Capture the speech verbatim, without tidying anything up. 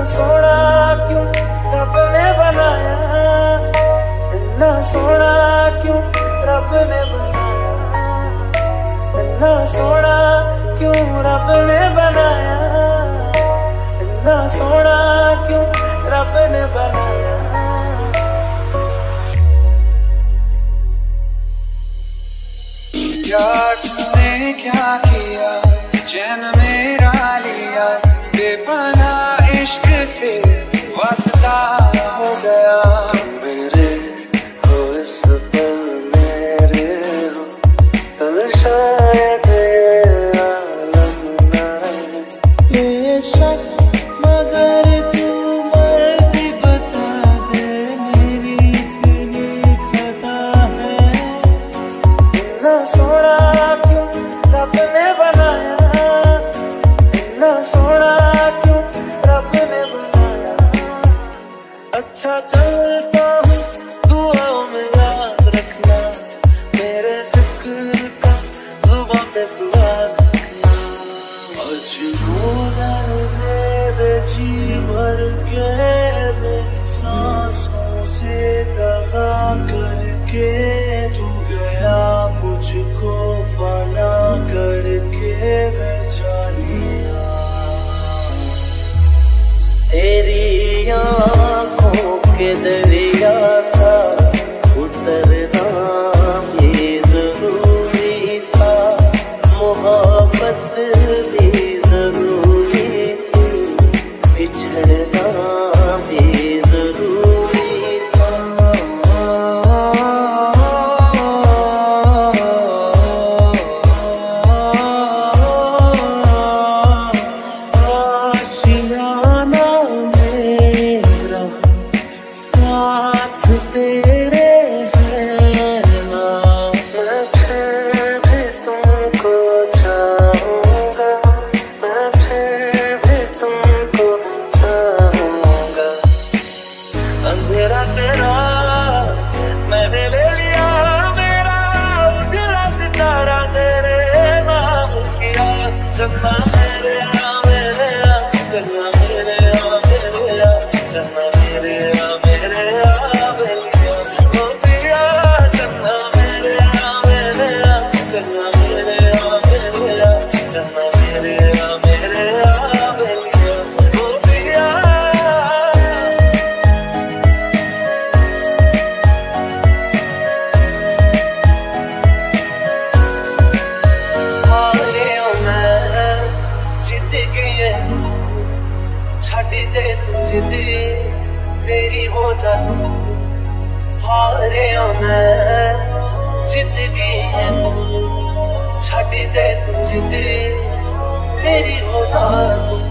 सोना क्यों रब ने बनाया, इतना सोना क्यों रब ने बनाया, इतना सोना क्यों रब ने बनाया, इतना सोना क्यों रब ने बनाया। यार तूने क्या किया, चैन मेरा लिया, बेपनाह इश्क से वास्ता हो गया। तुम मेरे हो इस पल मेरे हो, कल शायद ये आलम न रहे। बेशक मगर तू मर्जी बता दे, मेरी इतनी खता है। इतना सोना क्यों रब ने बनाया, इतना सोना क्यों रब ने बनाया। अच्छा चलता हूँ दुआओं में याद रखना, मेरे जिक्र का जुबान पे सुराग रखना। आज रोदन दे जी भर के, मेरी सांसों से दगा करके तू गया मुझको फना करके वे जानिया। तेरी आँखों के दरिया था उतरना भी जरूरी था, मोहब्बत भी जरूरी थी, बिछड़ना भी जरूरी था। आशियाना मेरा साथ तेरे है ना, मैं फिर भी तुमको चाहूँगा, मैं फिर भी तुमको चाहूँगा। अंधेरा तेरा मैंने ले लिया, मेरा उजला सितारा तेरे नाम किया। चन्ना मेरे आ मेरे आ, चन्ना मेरे आ मेरे आ, चन्ना मेरे आ मेरे आ बेलिया हो दिया। चन्ना मेरे आ मेरे आ, चन्ना मेरे आ मेरे आ, चन्ना मेरे आ मेरे आ बेलिया हो दिया। हारे मैं जिद गई छड़ी दे तू जिद मेरी हो जा तू। हारे मैं जिद गई छड़ी दे तू जिद मेरी हो जा तू।